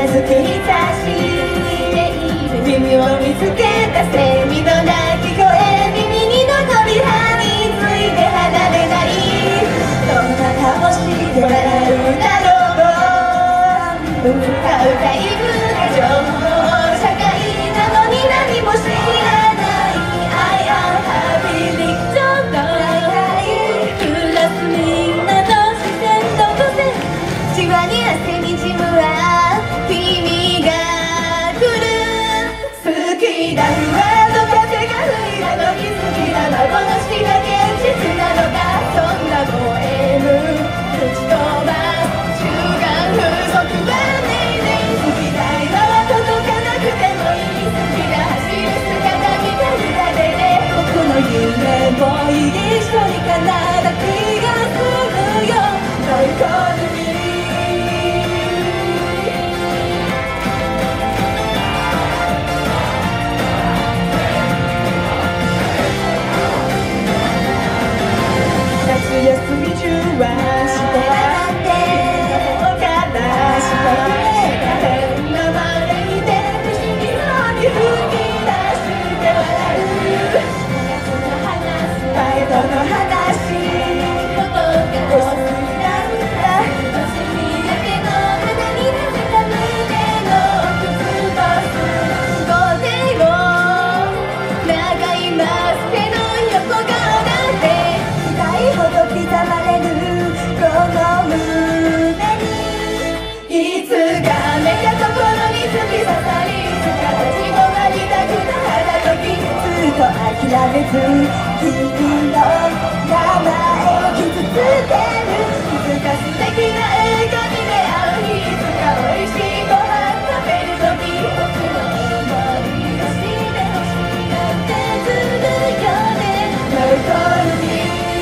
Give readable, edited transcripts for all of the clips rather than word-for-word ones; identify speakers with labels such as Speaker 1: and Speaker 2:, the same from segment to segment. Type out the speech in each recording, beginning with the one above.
Speaker 1: ずくに差している耳を見つけたセミの鳴き声耳に残り歯について離れないどんな顔して笑うだろううかうかいく情報社会なのに何も知らない I am happy ちょっとクラスみんなの視線どこせじわに汗にじむわ君が来る好きだふわの風が吹いたのに好きな幻が現実なのかそんなポエム打ち飛ばす中間風速はねえねえ好きたいのは届かなくてもいい好きな走る姿見たいだけで僕の夢も一緒に叶った気がするよ最高に夏休み中はしてなんて方からした変なまでにて不思議そうに吹き出して笑う前との話ことが多すぎなんだ星見だけの肌になぜか胸の奥つぼす午前を長いマスケの横顔なんてほど刻まれるこの胸にいつかめた心に突き刺さりいつか立ち止まりたくなった時ずっと諦めず君の名前を傷つけるいつか素敵な映画に出会う日いつか美味しいご飯食べる時僕の思い出してほしいなんてずるよねマルコルに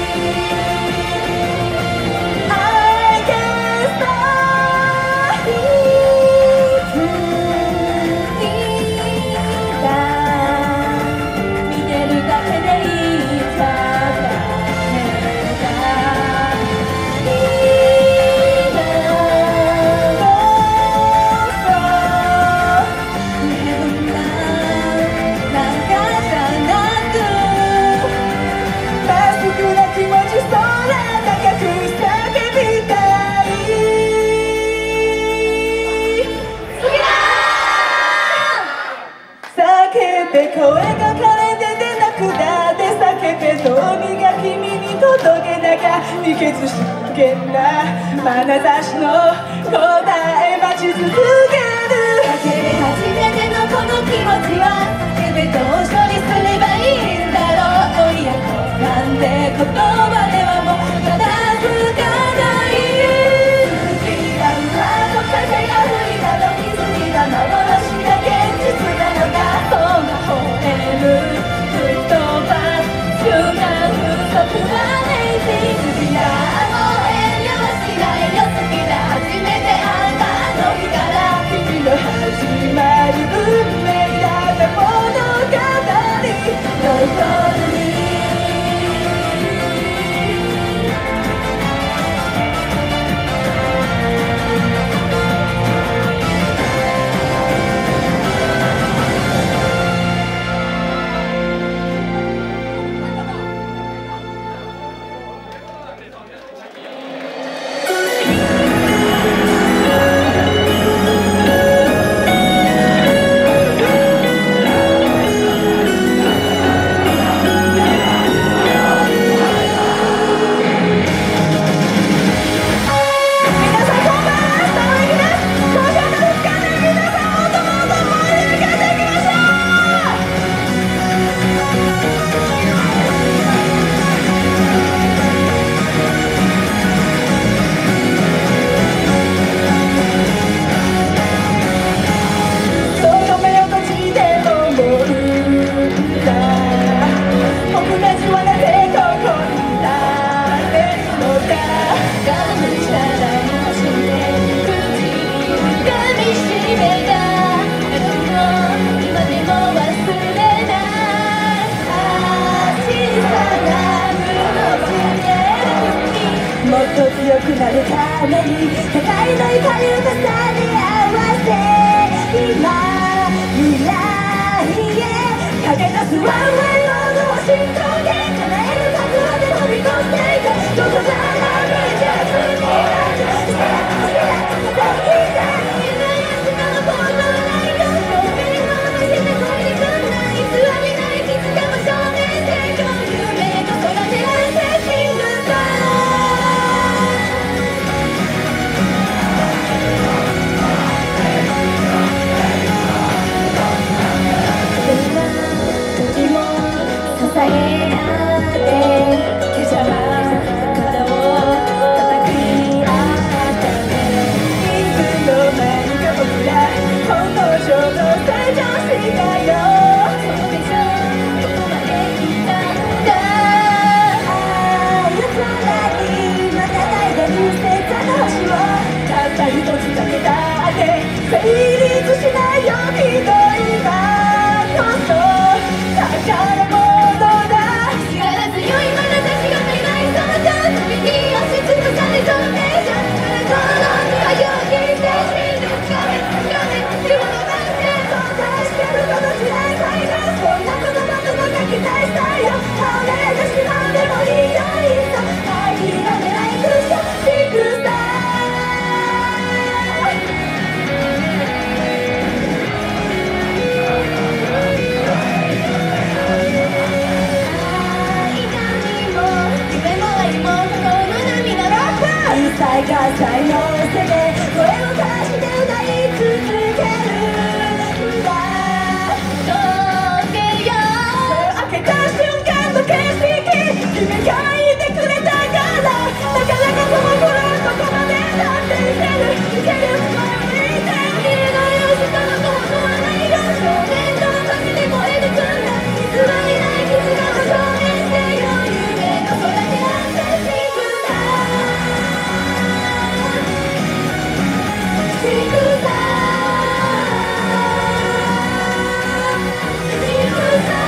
Speaker 1: 声が枯れて出なくなって叫べどうにが君に届けなきゃ秘訣しけんな眼差しの答え待ち続ける叫び初めてのこの気持ちは叫べどう処理すればいいんだろう親子なんて言葉ではもう片付かない好きなのは風が吹いた時好きな幻が現実なのかそんな微笑む吹っ飛ばす瞬間風速はねえ好きだもう遠慮はしないよ好きだ初めて会ったあの日から君の始まる運命だった物語ノイコールにもっと強くなるために互いの怒りを重ね合わせせ今未来へ駆け出すワンウェイロードを心臓で叶える覚悟で飛び越していくどこかの道に立つしてして引いて夢や明日のことはないと透明の目で越えてくんない偽りないいつかも証明して今日夢と空照らしてシングルさ時も支え合って今朝は肩を叩き合ったねいつの間にか僕らほんのちょっと成長したよそうでしょここまで来たんだ夜空にまた大が見せたの星をたった一つだけだって成立しないよひどい今こそ宝物だ力強い眼差しが願いそうじゃ首に押しつぶされそうねじゃこのには勇気精神でつかめ自分の番線を出してるこの時代最後そんなことばとか期待したよ倒れてしまうでもいいよいっそ諦めないクッションシックスター一切合切のせで声を出して歌い続けるんだどけよ開けた瞬間の景色君がいてくれたからだからこの頃ここまでだっていける前を見て見えない下のことはないよ少年とかけて声でくんだ偽りない絆を証明してよ夢の空になんてシングルだシングルだシングルだ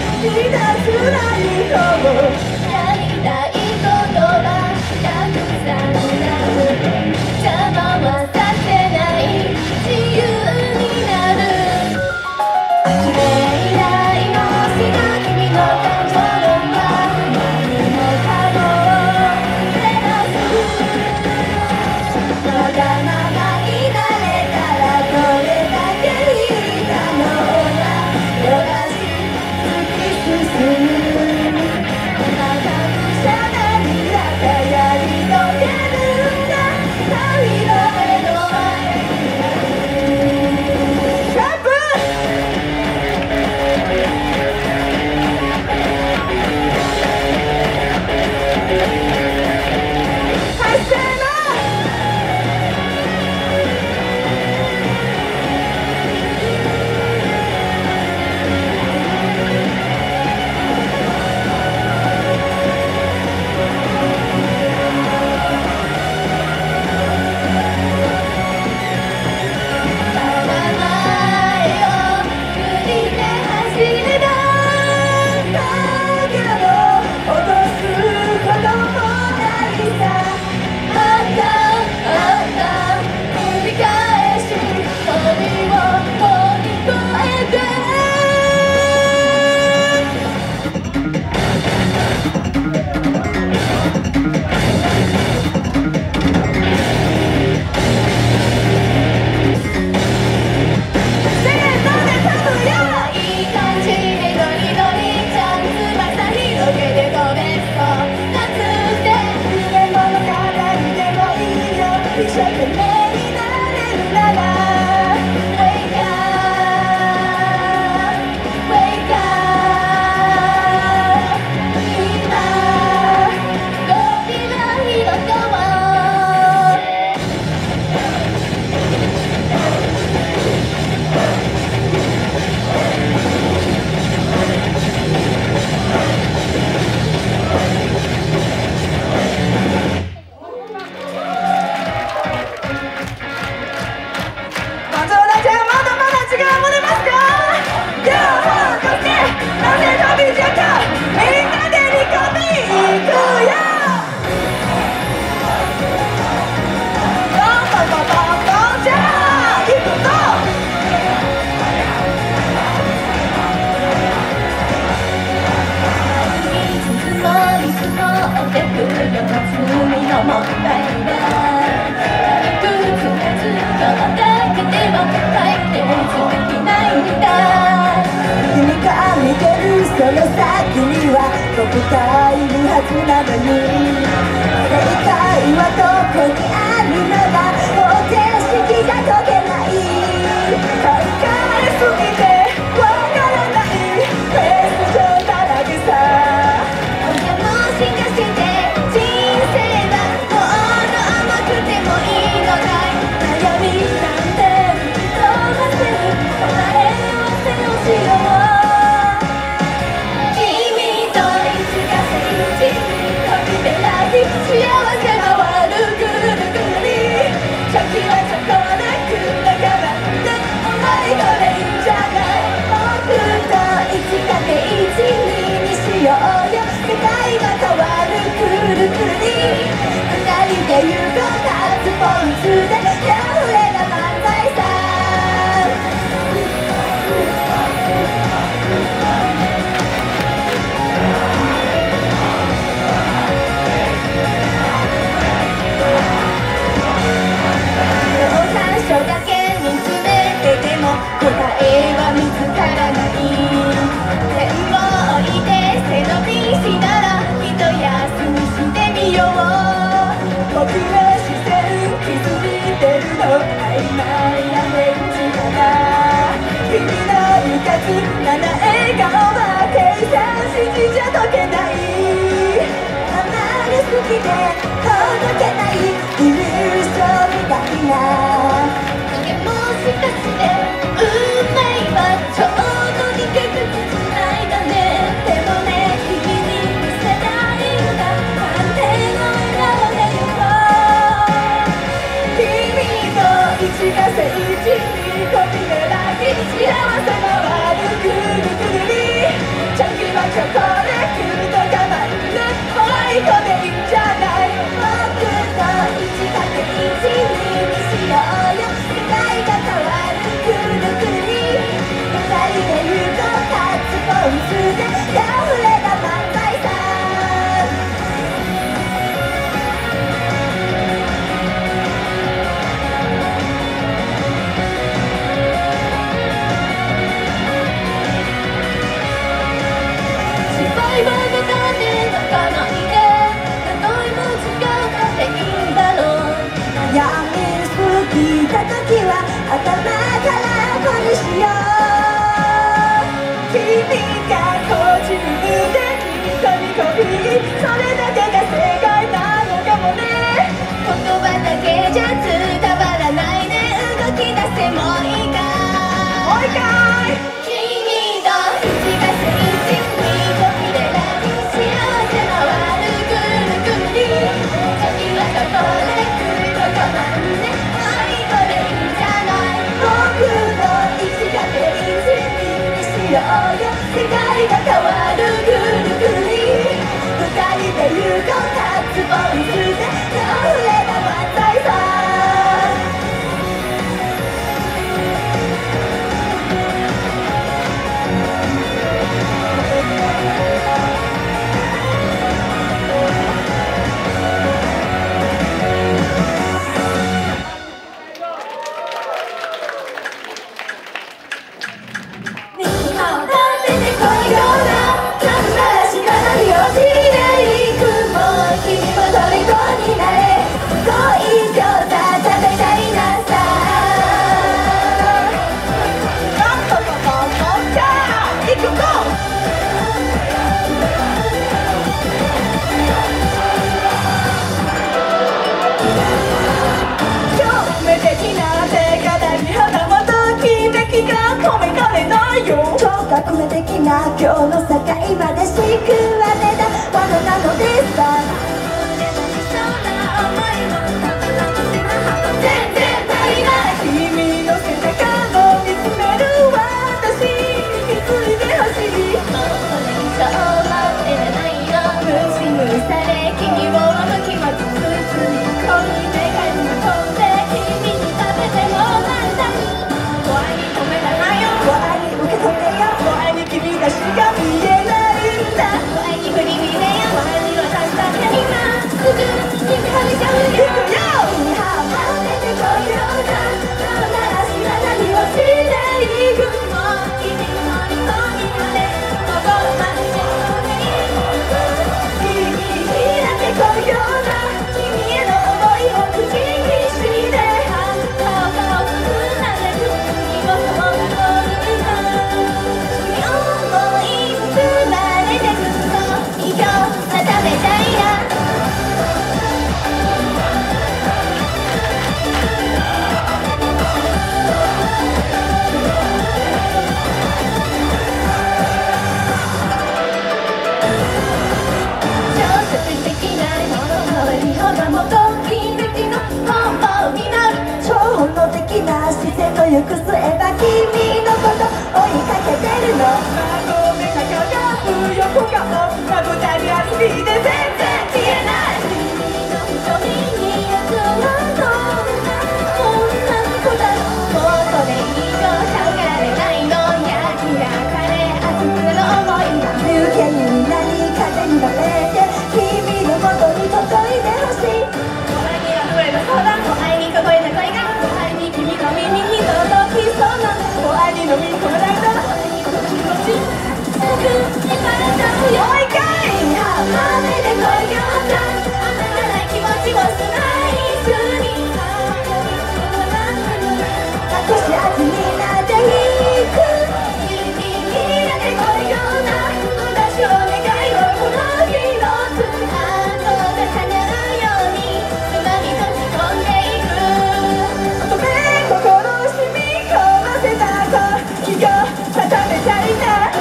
Speaker 1: やりたいことはたくさんに積もってくよ罪の問題はいくつもずっとだけでも解決できないみたい君が見てるその先には僕がいるはずなのに正解はどこにあるのだ方程式じゃ解けない考えすぎてわからないフェース上だらけさでもしかして人生はもう甘くてもいいのかい悩みなんて吹き飛ばせる答え合わせをしよう君といつか聖地に飛びべらき幸せ回るぐるぐる先はチョコレートだからってお前これいいんじゃない僕と 1×1 にしようよ世界が変わるくるくる二人で行こうスポーツで手を触れた漫才さ書だけ見つめてても答えは見つからない線を置いて背伸びしたら一休みしてみよう僕は視線気づいてるの曖昧な返事かな君のうかつな笑顔は計算式じゃ解けない甘りすぎて届けないイリューションみたいなもしかして運命はちょうど2ヶ月つないだねでもね君に見せたいのが完璧の笑顔でよ君と1が聖地に飛び出らき幸せ回るぐるぐるチョキはチョコレートがまるでホワイトでいいんじゃない僕と 1×1 にしようよ世界が変わるくるくる二人で言うとカッツポーズで手を触れた漫才さ失敗はまたで泣かないで例えも違うかっていいんだろう悩みすぎた時は頭からこにしよう君が個人でニコニコビそれだけが正解なのかもね言葉だけじゃ伝わらないね動き出せもういいかもういいかい君と1が聖地に飛び出らき幸せ回るぐるぐる先はチョコレートがまるで愛これいいんじゃない僕と1が聖地にしようよ世界が変わるぐるぐる二人で行こうカッツポーズで手を触れた漫才さ革命的な今日の境まで敷くわねだ罠なのですか全然足りない君の背中を見つめる私に気づいてほしいもうこれ以上待ってれないの無視無され君を向きまつつにこに願いに飛んで君に食べても簡単に怖いに止めたなよ怖いに受け止めよ怖いに君がしか見えないんだ怖いに振り見れよ怖いに行く末は君のこと追いかけてるの窓目が輝く横顔まぶたにある火で全然消えない君の瞳に焼くはどんな女の子だもうそれ以上下がれないの焼きがかれ熱くの想いが風景になり風に乗れて君のことに届いてほしい空に溢れる空も愛にこぼれた恋が愛に君の耳に届きそうなもう愛に飲み込まないと僕に体をよいかい浜辺で恋をしたあなたない気持ちをスナイスに少し味になっていく指にだけ恋ような私を願いをこの日のつハートが叶うように沼に閉じ込んでいく乙女心を染み込ませた時を固めちゃいな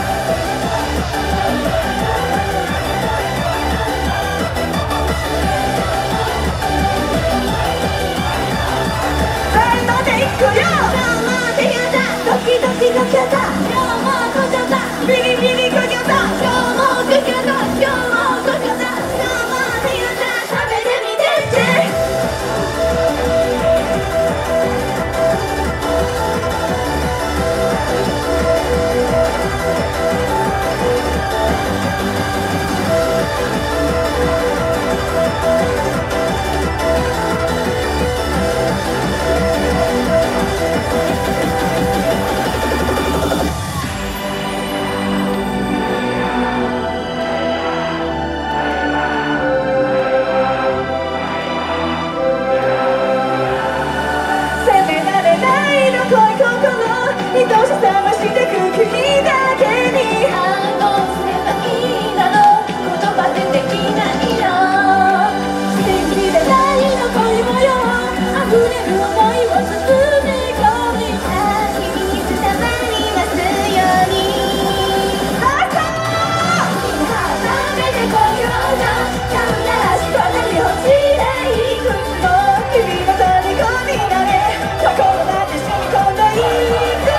Speaker 1: ドキドキかけた今日もこけたビリビリかけた今日もこけた今日もこけた今日も手形食べてみてって愛しさましてく君だけに反応すればいいだろう言葉でできないの素敵でないの恋模様溢れる想いを包み込み君に伝わりますように朝浜辺で恋をなカウンターしとなり落ちていくもう君の虜になれ心まで染み込んでいく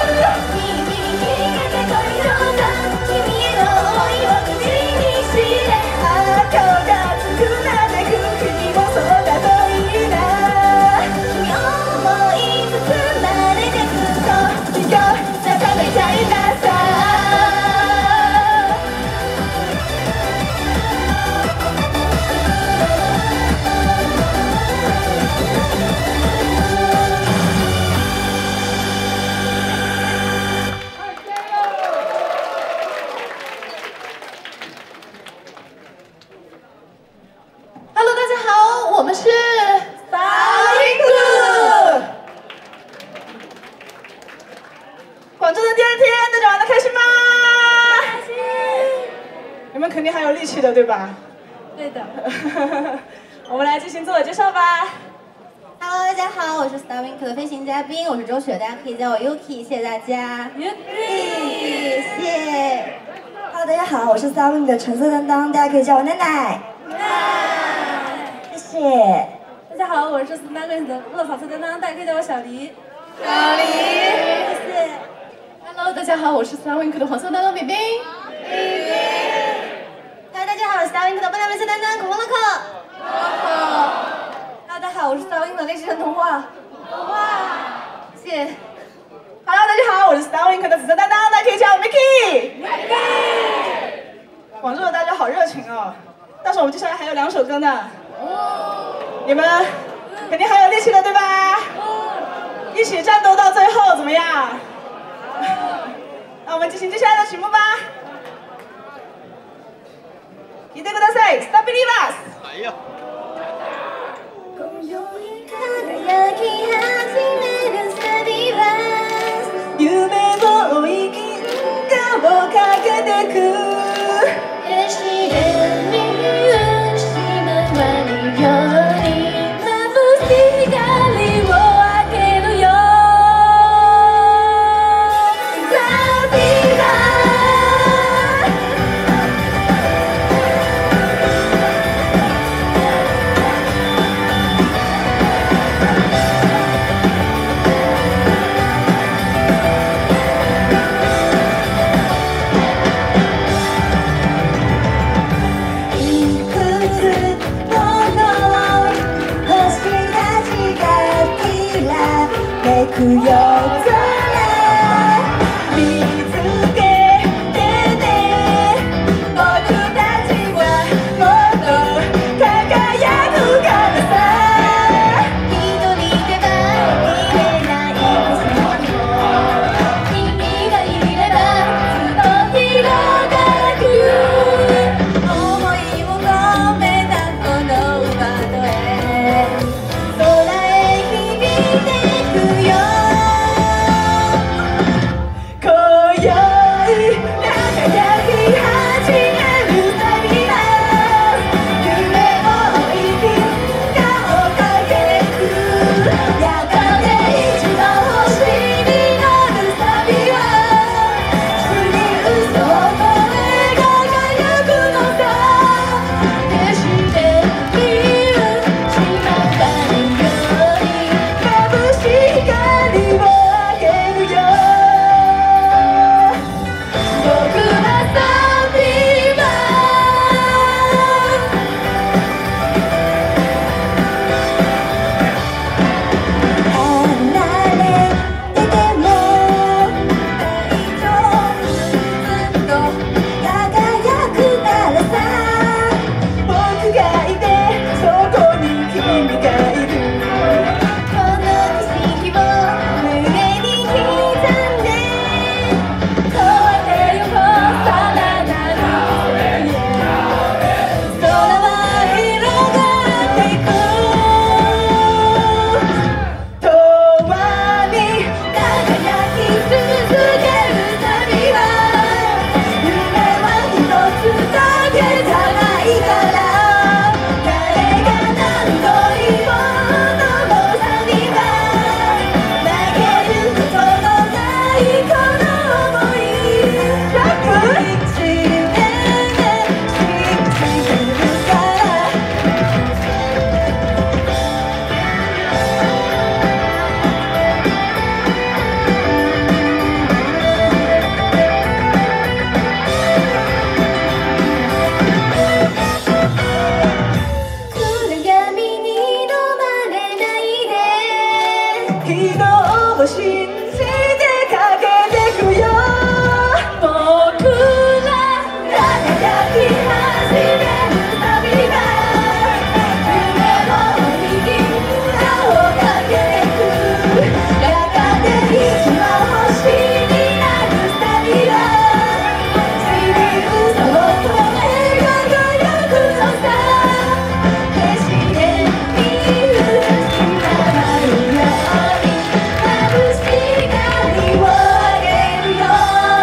Speaker 1: 广州的第二天，大家玩得开心吗？开心。你们肯定还有力气的，对吧？对的。我们来进行自我介绍吧。Hello， 大家好，我是 Starwink 的飞行嘉宾，我是周雪，大家可以叫我 Yuki， 谢谢大家。Yuki， 谢。Hello， 大家好，我是 Starwink 的橙色担当，大家可以叫我奶奶。谢谢。大家好，我是 Starwink 的乐草色担当，大家可以叫我小黎。小黎，谢谢。Hello， 大家好，我是 Starwink 的黄色担当饼饼。Hello， 大家好，我是 Starwink 的笨蛋白色担当可乐可。Hello， 大家好，我是 Starwink 的类似人童话。谢谢。Hello， 大家好，我是 Starwink 的紫色担当，大家可以叫我 Mickey。广州的大家好热情哦，但是我们接下来还有2首歌呢。你们肯定还有力气的，对吧？一起战斗到最后，怎么样？那我们进行接下来的曲目吧。聞いてください。Stop Believers。哎呀。輝き始めるスタビバース夢を追い銀河をかけてく夜視線に許し回るように眩しい光を当てるよスタビバースを信じてかけてくよ。僕ら輝き始める旅が夢を追い銀河を駆けてく。やがて一番星になる旅は知り嘘を止め輝くのさ。決して見る隙間ないように眩しい光をあげるよ。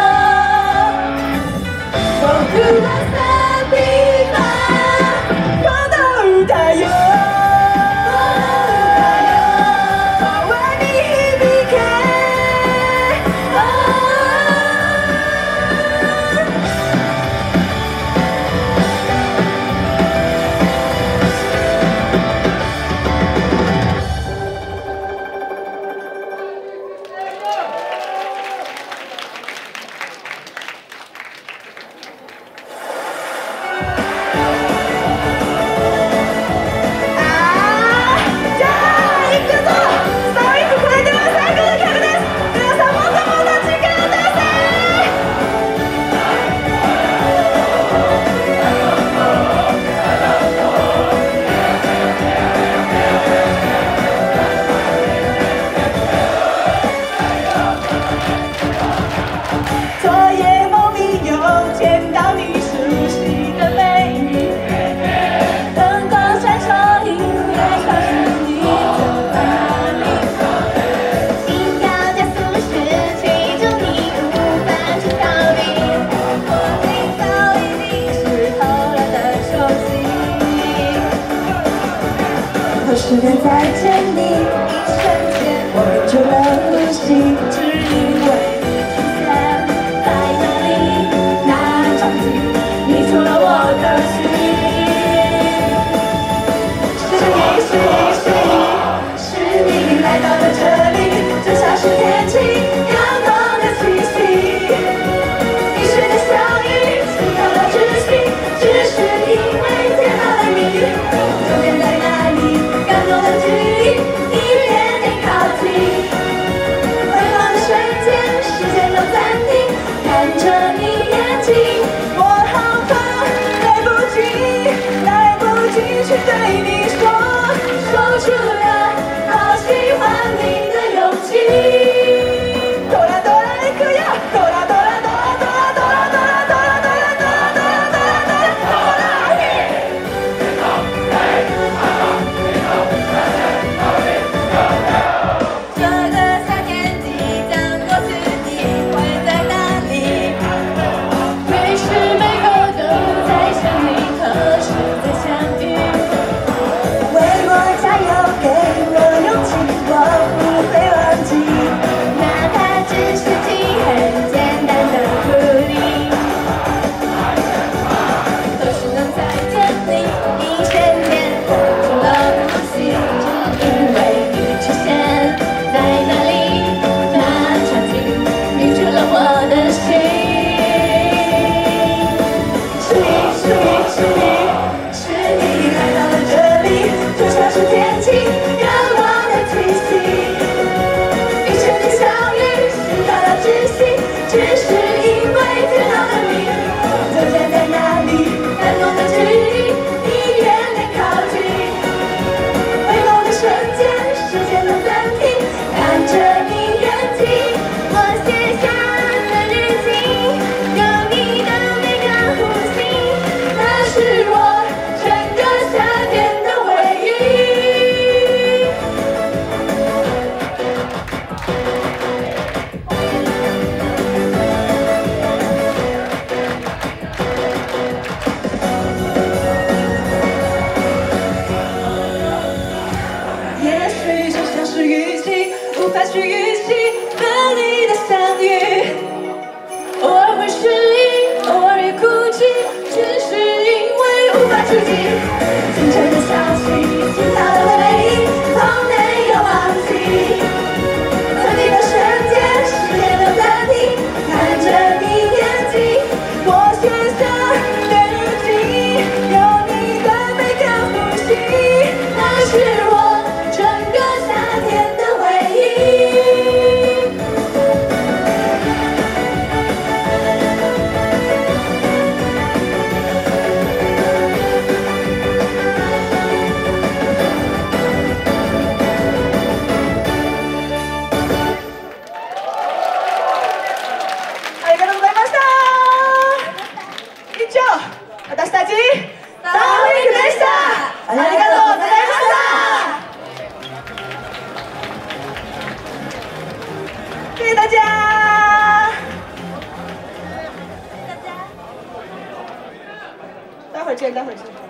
Speaker 1: 僕の旅はこの歌よ。川に響け。じゃあ行くぞ。ストイックこれでは最後の曲です。皆さんもっともっと力を出せ。作业梦里有见到你熟悉的背影，灯光闪烁，音乐告诉你走在哪里。心跳加速时，催促你无法去逃避。你早已经是后来的熟悉。和时间再见你，一瞬间我屏住了呼吸，只因为你在哪里？那场景你出了我的心。是你来到了这里，就像是天气阳光的气息。你是的相遇，是有了窒息，只是因为见到了你。终点在哪里？感动的距离一点点靠近。 谢大家。待会儿见，待会儿见。